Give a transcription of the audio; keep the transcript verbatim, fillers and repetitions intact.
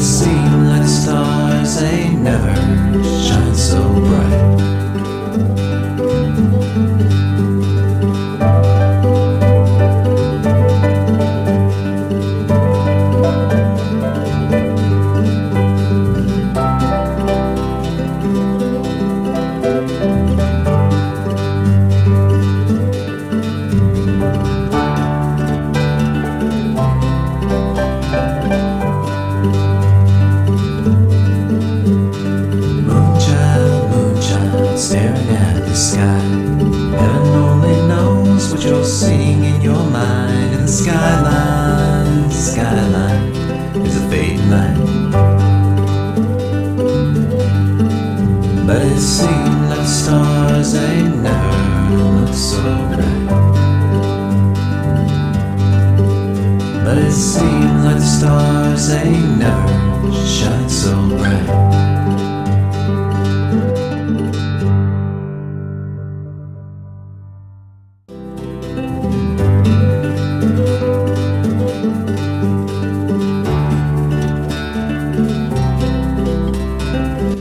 seemed like the stars ain't never shine so bright. Staring at the sky, heaven only knows what you're seeing in your mind. And the skyline, skyline is a fading line, but it seems like the stars ain't never looked so bright. But it seems like the stars ain't never shine so bright.